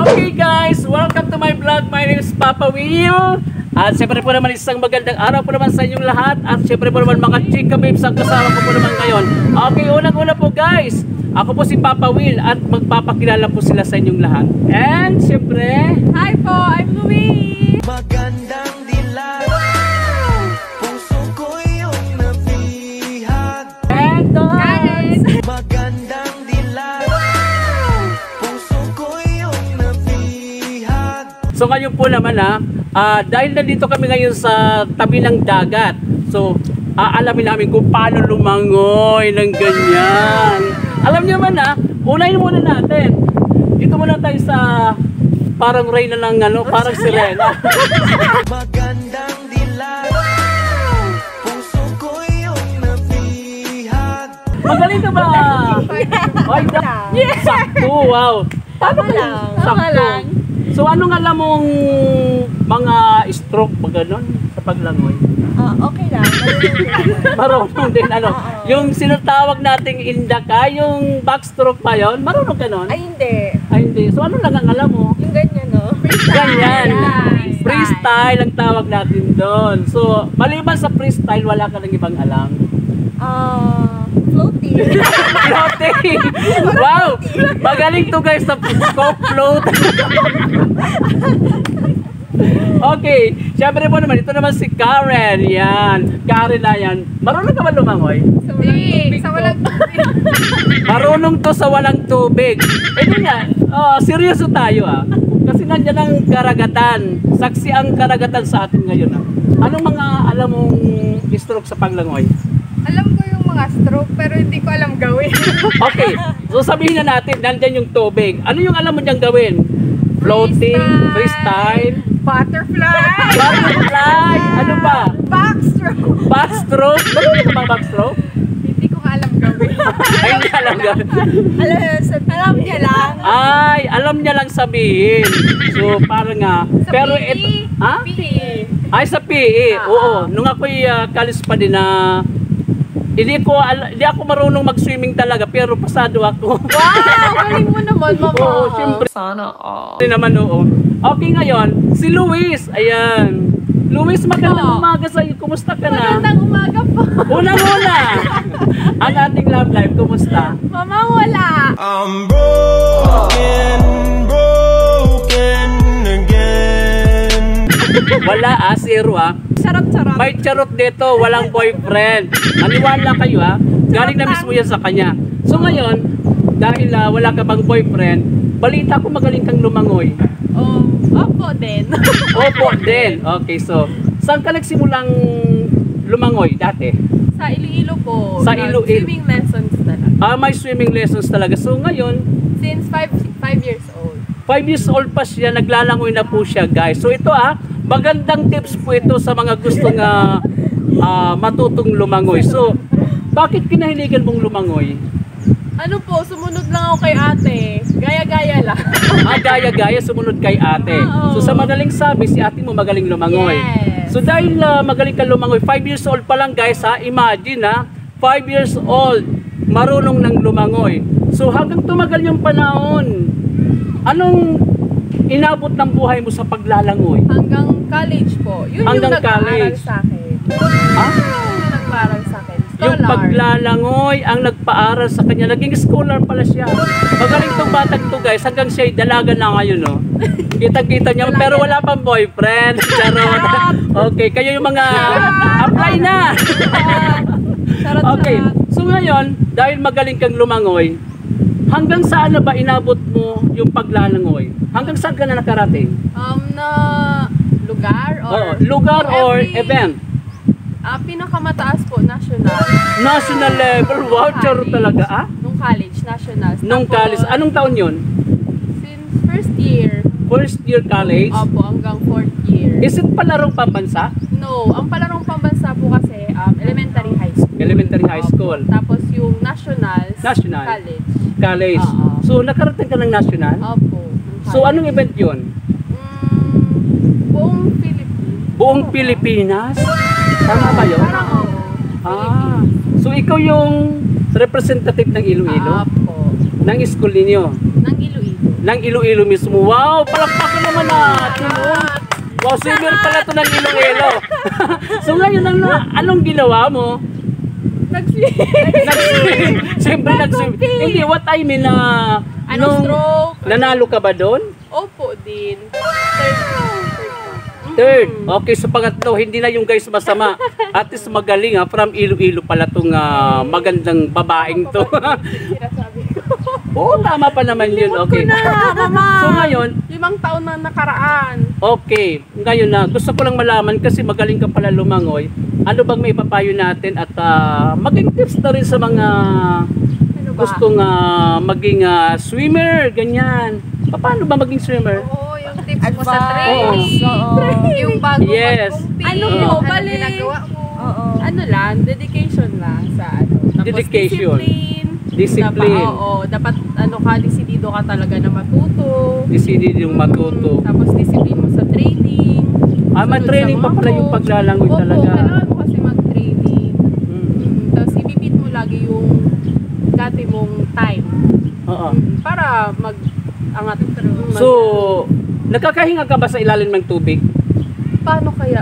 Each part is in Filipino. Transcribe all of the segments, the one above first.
Okay guys, welcome to my vlog. My name is Papa Will. At siyempre po naman isang magandang araw po naman sa inyong lahat. At siyempre po naman mga chika babes ang kasama ko po naman ngayon. Okay, unang-una po guys, ako po si Papa Will at magpapakilala po sila sa inyong lahat. And siyempre, hi po, I'm Louie. Magandang dilag, puso ko yung nabihag. and Guys, Magandang dilag, puso ko yung nabihag. so ngayon po naman dahil nandito kami ngayon sa tabi ng dagat. So, aalamin namin kung paano lumangoy ng ganyan. Alam niyo man unahin muna natin. Dito muna tayo sa parang reyna ng parang sirena. Magandang dilag, puso ko yung nabihag. Magaling ka ba? Ay, Yes. sakto, wow. Paano Tama kayo? lang. Sakto. Tama lang. So, anong alam mong mga stroke ba ganon sa paglangoy? Okay lang. Marunong din yung sinatawag nating indaka, yung backstroke ba yun? Marunong ka nun? Ay, hindi. Ay, hindi. So ano lang ang alam mo? Yung ganyan, no? Ganyan. Yeah. Freestyle ang tawag natin doon. So, maliban sa freestyle, wala ka ng ibang alam. Floating. Floating! Wow! Magaling to guys sa float. Okay, syempre po naman, ito naman si Karen. Yan. Karen na yan. Marunong ka ba lumangoy? Sa walang tubig. Marunong to sa walang tubig. Hindi nga, seryoso tayo Kasi nandiyan ang karagatan. Saksi ang karagatan sa atin ngayon Anong mga alam mong stroke sa paglangoy? Alam ko yung mga stroke, pero hindi ko alam gawin. Okay, so sabihin na natin, nandiyan yung tubig. Ano yung alam mo diyang gawin? Floating, freestyle, Butterfly. butterfly, ano ba? Backstroke. Backstroke? Marunong ka ba backstroke? Hindi ko nga alam gawin. Ay, hindi alam gawin. Alam niya lang. Ay, alam niya lang sabihin. So, parang Sa pero PE. ito, ha? PE. Ay, sa PE. Oo. Nung ako'y kalis pa din hindi ako marunong mag-swimming talaga, pero pasado ako. Wow! Galing mo naman, mama. Oo, syempre. Sana all. Hindi naman, oo. Okay, ngayon, si Luis. Ayan. Luis, magandang umaga sa'yo. Kumusta ka na? Magandang umaga po. Unang-una. Ang ating love life, kumusta? Mama, wala. I'm broken again. Wala zero Charot-charot. May charot dito, walang boyfriend. Maniwala kayo galing na mismo yan sa kanya. So ngayon, dahil wala ka bang boyfriend, balita ko magaling kang lumangoy. Opo din. Opo din. Okay, so saan ka nagsimulang lumangoy dati? Sa Iloilo po. Sa Iloilo. Swimming lessons talaga. May swimming lessons talaga. So ngayon, Since 5 years old. 5 years old pa siya, naglalangoy na po siya guys. So ito magandang tips po ito sa mga gustong matutong lumangoy. So, bakit kinahiligan mong lumangoy? Ano po, sumunod lang ako kay ate. Gaya-gaya lang. Gaya-gaya, sumunod kay ate. Oo. So sa madaling sabi, si ate mo magaling lumangoy. Yes. So dahil magaling ka lumangoy, 5 years old pa lang guys imagine 5 years old, marunong nang lumangoy. So hanggang tumagal yung panahon, anong inabot ng buhay mo sa paglalangoy? Hanggang college po. Yun Hanggang yung nag-aaral college. sa akin. Yun yung nag-aaral sa akin. Yung paglalangoy ang nagpaaral sa kanya. Naging scholar pala siya. Magaling tong batang to guys. Hanggang siya'y dalaga na ngayon Kita-kita niya. Pero wala pang boyfriend. Charot. Okay, kayo yung mga apply na. Okay, so ngayon, dahil magaling kang lumangoy, hanggang saan na ba inabot mo yung paglalangoy? Hanggang saan ka na nakarating? Na lugar or lugar or every- event? Pinakamataas po, national. National level. Wow, charo talaga Nung college, national. Nung college. Anong taon yun? Since first year. First year college? Opo, hanggang 4th year. Is it palarong pambansa? No, ang palarong pambansa po kasi elementary high school. Elementary high school. Opo. Tapos yung nationals, National. college. College. Oo. So, nakarating ka ng national? Opo. So, anong event yun? Buong Philippines. Buong Pilipinas? Tama ba yun? Parang Philippines. So, ikaw yung representative ng Iloilo? Opo. Ng school ninyo? Ng Iloilo. ng Iloilo mismo. Wow, palakpakan naman natin. Oh. Wow, swimmer pala to ng Iloilo. So ngayon, anong ginawa mo? Nag-swim. Nag-swim. Siyempre nag-swim. Hindi, what I mean na... Stroke? Nanalo ka ba doon? Opo din. Third. Okay, so pangatlo, hindi na yung guys masama. At least magaling ha. From Iloilo pala itong magandang babaeng to. Sinasabi ko. Oo, tama pa naman yun. Okay. So ngayon, 5 taon na nakaraan. okay. Ngayon na, gusto ko lang malaman kasi magaling ka pala lumangoy. Ano bang may papayo natin at maging tips na rin sa mga Ano ba? gustong maging swimmer, ganyan. Paano ba maging swimmer? Oo, yung tips mo sa Advice. training. Yung bago Yes. mag-compete. Ano po, po, bali. ginagawa mo? Oo. Ano lang, dedication lang sa ano. Tapos Dedication. discipline. Discipline. Dapat ano ka, desidido ka talaga na matuto. Decided yung matuto. Tapos discipline mo sa training. Ma-training pa pala yung paglalangoy Opo, talaga. kailangan mo kasi mag-training. Tapos ibibit mo lagi yung dati mong time. Oo. Para mag-angat. So, nakakahinga ka ba sa ilalim ng tubig? paano kaya?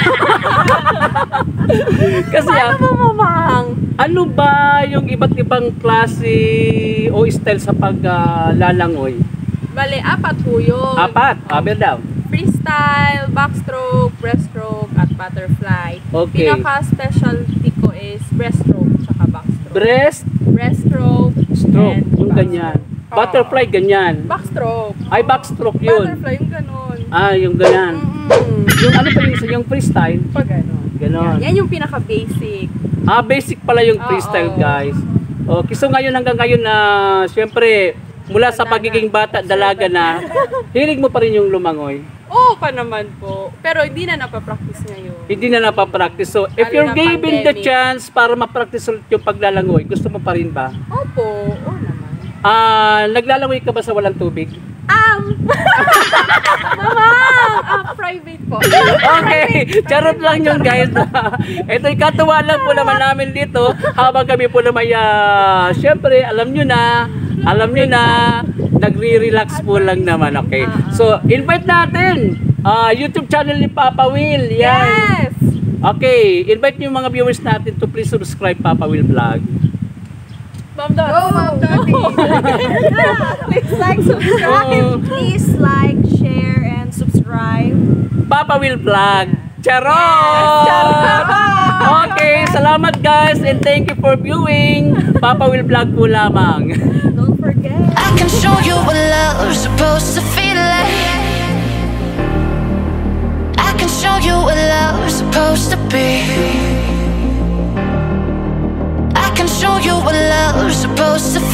Kasi Paano mo mamang? ano ba yung iba't ibang klase o style sa paglalangoy? Bale, 4 po yun. 4? Aber daw. Freestyle, backstroke, breaststroke, at butterfly. Okay. Pinaka-specialty ko is breaststroke tsaka backstroke. Breaststroke, Stroke, and yung ganyan. backstroke. Butterfly, ganyan. Backstroke. Ay, backstroke yun. Butterfly, yung ganon. Ah, yung ganyan. Yung ano pa yung isa, yung freestyle? Pag ganon. Ganon. Yan yung pinaka-basic. Ah, basic pala yung Oo. freestyle, guys. Okay, so ngayon hanggang ngayon na, syempre, mula sa pagiging bata, dalaga na, hilig mo pa rin yung lumangoy. Oo pa naman po. Pero hindi na napapractice ngayon. Hindi na napapractice. So, if Lalo you're na given the pandemic. chance para ma-practice ulit yung paglalangoy, gusto mo pa rin ba? Opo, oo naman. Naglalangoy ka ba sa walang tubig? Private po. Okay, charot lang yun guys. Ito'y katuwa lang po naman namin dito habang kami po naman, syempre, alam nyo na, nagre-relax po lang naman, okay? So, invite natin, YouTube channel ni Papa Will, yan. Yes! Okay, invite nyo yung mga viewers natin to please subscribe Papa Will Vlog. Ma'am Dot. Go, Ma'am Dottie. Please like, subscribe. Oh, Please like, share, and subscribe. Papa Will Vlog. Charot! Okay, salamat guys and thank you for viewing. Papa Will Vlog po lamang. Don't forget. I can show you what love's supposed to feel like. I can show you what love's supposed to be. I can show you what love's supposed to